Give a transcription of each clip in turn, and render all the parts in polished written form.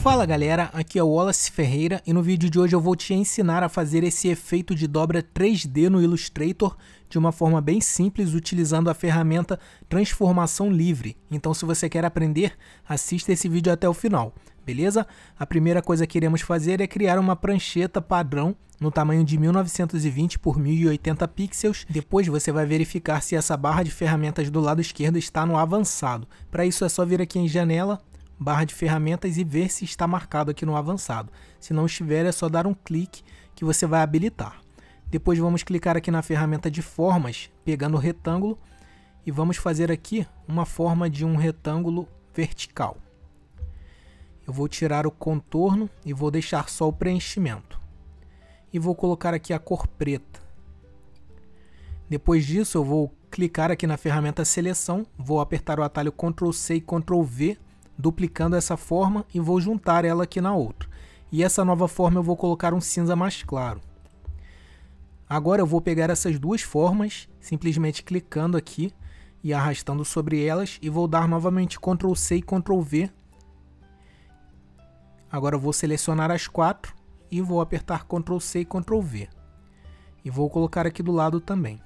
Fala galera, aqui é o Wallace Ferreira e no vídeo de hoje eu vou te ensinar a fazer esse efeito de dobra 3D no Illustrator de uma forma bem simples utilizando a ferramenta Transformação Livre. Então se você quer aprender, assista esse vídeo até o final, beleza? A primeira coisa que iremos fazer é criar uma prancheta padrão no tamanho de 1920 por 1080 pixels. Depois você vai verificar se essa barra de ferramentas do lado esquerdo está no avançado. Para isso é só vir aqui em janela, barra de ferramentas e ver se está marcado aqui no avançado. Se não estiver, é só dar um clique que você vai habilitar. Depois vamos clicar aqui na ferramenta de formas, pegando o retângulo e vamos fazer aqui uma forma de um retângulo vertical. Eu vou tirar o contorno e vou deixar só o preenchimento. E vou colocar aqui a cor preta. Depois disso eu vou clicar aqui na ferramenta seleção, vou apertar o atalho Ctrl C e Ctrl V, duplicando essa forma e vou juntar ela aqui na outra. E essa nova forma eu vou colocar um cinza mais claro. Agora eu vou pegar essas duas formas, simplesmente clicando aqui e arrastando sobre elas e vou dar novamente Ctrl C e Ctrl V. Agora eu vou selecionar as quatro e vou apertar Ctrl C e Ctrl V. E vou colocar aqui do lado também.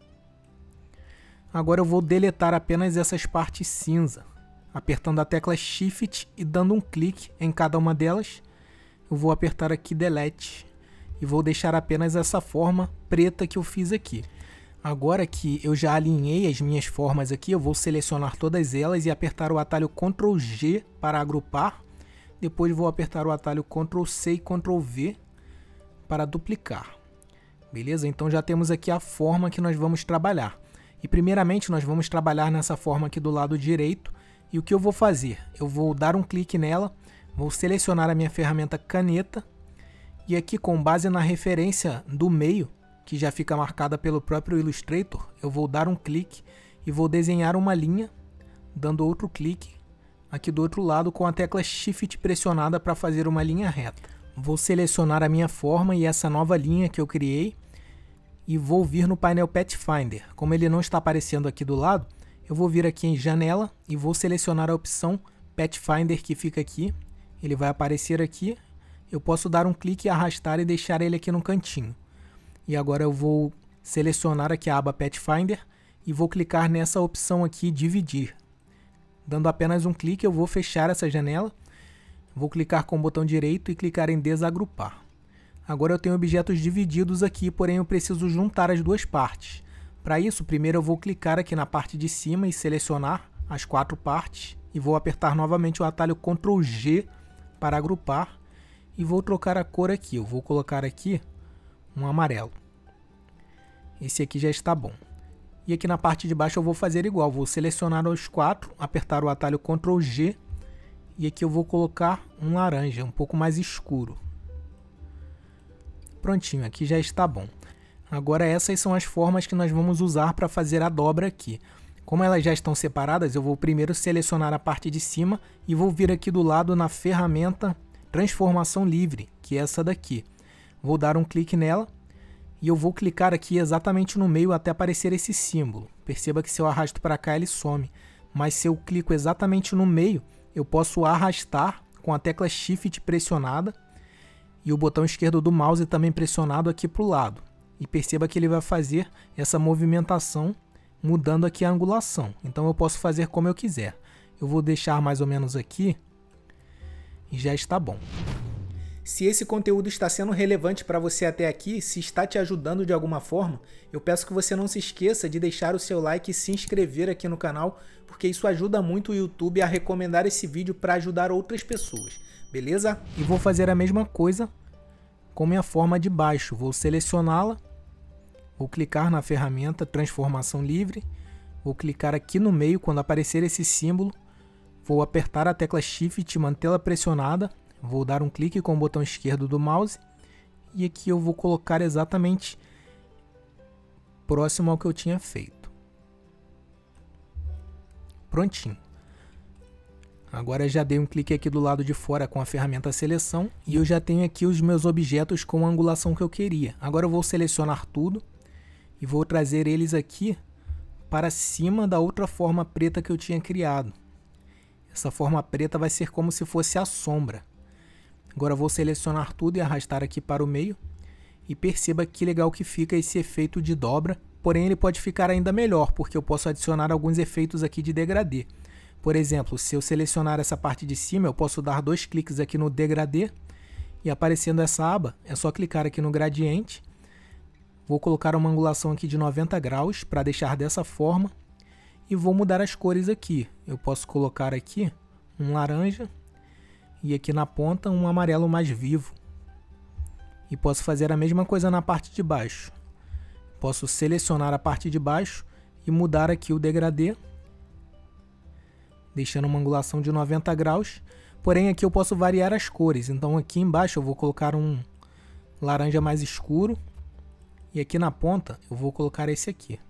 Agora eu vou deletar apenas essas partes cinza. Apertando a tecla Shift e dando um clique em cada uma delas, eu vou apertar aqui Delete e vou deixar apenas essa forma preta que eu fiz aqui. Agora que eu já alinhei as minhas formas aqui, eu vou selecionar todas elas e apertar o atalho Ctrl G para agrupar. Depois vou apertar o atalho Ctrl C e Ctrl V para duplicar. Beleza? Então já temos aqui a forma que nós vamos trabalhar. E primeiramente nós vamos trabalhar nessa forma aqui do lado direito. E o que eu vou fazer? Eu vou dar um clique nela, vou selecionar a minha ferramenta caneta e aqui com base na referência do meio, que já fica marcada pelo próprio Illustrator, eu vou dar um clique e vou desenhar uma linha, dando outro clique aqui do outro lado com a tecla Shift pressionada para fazer uma linha reta. Vou selecionar a minha forma e essa nova linha que eu criei e vou vir no painel Pathfinder. Como ele não está aparecendo aqui do lado, eu vou vir aqui em janela e vou selecionar a opção Pathfinder que fica aqui. Ele vai aparecer aqui. Eu posso dar um clique e arrastar e deixar ele aqui no cantinho. E agora eu vou selecionar aqui a aba Pathfinder e vou clicar nessa opção aqui dividir. Dando apenas um clique eu vou fechar essa janela. Vou clicar com o botão direito e clicar em desagrupar. Agora eu tenho objetos divididos aqui, porém eu preciso juntar as duas partes. Para isso, primeiro eu vou clicar aqui na parte de cima e selecionar as quatro partes e vou apertar novamente o atalho Ctrl G para agrupar e vou trocar a cor aqui. Eu vou colocar aqui um amarelo. Esse aqui já está bom. E aqui na parte de baixo eu vou fazer igual. Vou selecionar os quatro, apertar o atalho Ctrl G e aqui eu vou colocar um laranja, um pouco mais escuro. Prontinho, aqui já está bom. Agora essas são as formas que nós vamos usar para fazer a dobra aqui. Como elas já estão separadas, eu vou primeiro selecionar a parte de cima e vou vir aqui do lado na ferramenta Transformação Livre, que é essa daqui. Vou dar um clique nela e eu vou clicar aqui exatamente no meio até aparecer esse símbolo. Perceba que se eu arrasto para cá ele some, mas se eu clico exatamente no meio, eu posso arrastar com a tecla Shift pressionada e o botão esquerdo do mouse também pressionado aqui para o lado. E perceba que ele vai fazer essa movimentação mudando aqui a angulação. Então eu posso fazer como eu quiser. Eu vou deixar mais ou menos aqui e já está bom. Se esse conteúdo está sendo relevante para você até aqui, se está te ajudando de alguma forma, eu peço que você não se esqueça de deixar o seu like e se inscrever aqui no canal, porque isso ajuda muito o YouTube a recomendar esse vídeo para ajudar outras pessoas, beleza? E vou fazer a mesma coisa com minha forma de baixo. Vou selecioná-la. Vou clicar na ferramenta Transformação Livre, vou clicar aqui no meio quando aparecer esse símbolo, vou apertar a tecla Shift e mantê-la pressionada, vou dar um clique com o botão esquerdo do mouse e aqui eu vou colocar exatamente próximo ao que eu tinha feito. Prontinho. Agora já dei um clique aqui do lado de fora com a ferramenta Seleção e eu já tenho aqui os meus objetos com a angulação que eu queria. Agora eu vou selecionar tudo e vou trazer eles aqui para cima da outra forma preta que eu tinha criado. Essa forma preta vai ser como se fosse a sombra. Agora eu vou selecionar tudo e arrastar aqui para o meio. E perceba que legal que fica esse efeito de dobra. Porém, ele pode ficar ainda melhor, porque eu posso adicionar alguns efeitos aqui de degradê. Por exemplo, se eu selecionar essa parte de cima, eu posso dar 2 cliques aqui no degradê. E aparecendo essa aba, é só clicar aqui no gradiente. Vou colocar uma angulação aqui de 90 graus para deixar dessa forma. E vou mudar as cores aqui. Eu posso colocar aqui um laranja e aqui na ponta um amarelo mais vivo. E posso fazer a mesma coisa na parte de baixo. Posso selecionar a parte de baixo e mudar aqui o degradê, deixando uma angulação de 90 graus. Porém, aqui eu posso variar as cores. Então aqui embaixo eu vou colocar um laranja mais escuro. E aqui na ponta eu vou colocar esse aqui.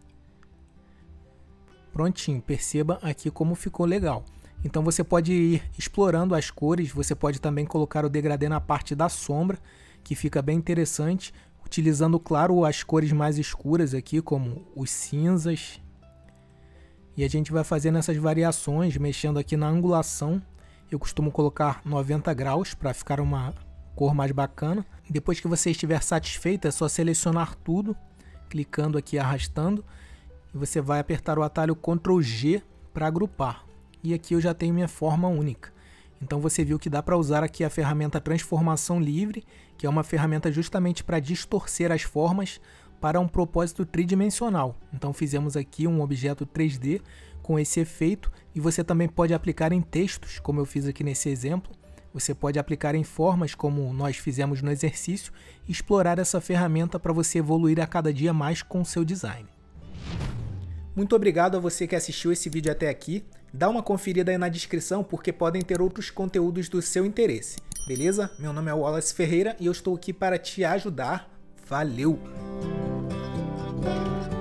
Prontinho, perceba aqui como ficou legal. Então você pode ir explorando as cores, você pode também colocar o degradê na parte da sombra, que fica bem interessante, utilizando, claro, as cores mais escuras aqui, como os cinzas. E a gente vai fazendo essas variações, mexendo aqui na angulação. Eu costumo colocar 90 graus para ficar uma cor mais bacana. Depois que você estiver satisfeito, é só selecionar tudo, clicando aqui e arrastando. E você vai apertar o atalho Ctrl G para agrupar. E aqui eu já tenho minha forma única. Então você viu que dá para usar aqui a ferramenta Transformação Livre, que é uma ferramenta justamente para distorcer as formas para um propósito tridimensional. Então fizemos aqui um objeto 3D com esse efeito, e você também pode aplicar em textos, como eu fiz aqui nesse exemplo. Você pode aplicar em formas, como nós fizemos no exercício, e explorar essa ferramenta para você evoluir a cada dia mais com o seu design. Muito obrigado a você que assistiu esse vídeo até aqui. Dá uma conferida aí na descrição, porque podem ter outros conteúdos do seu interesse. Beleza? Meu nome é Wallace Ferreira e eu estou aqui para te ajudar. Valeu!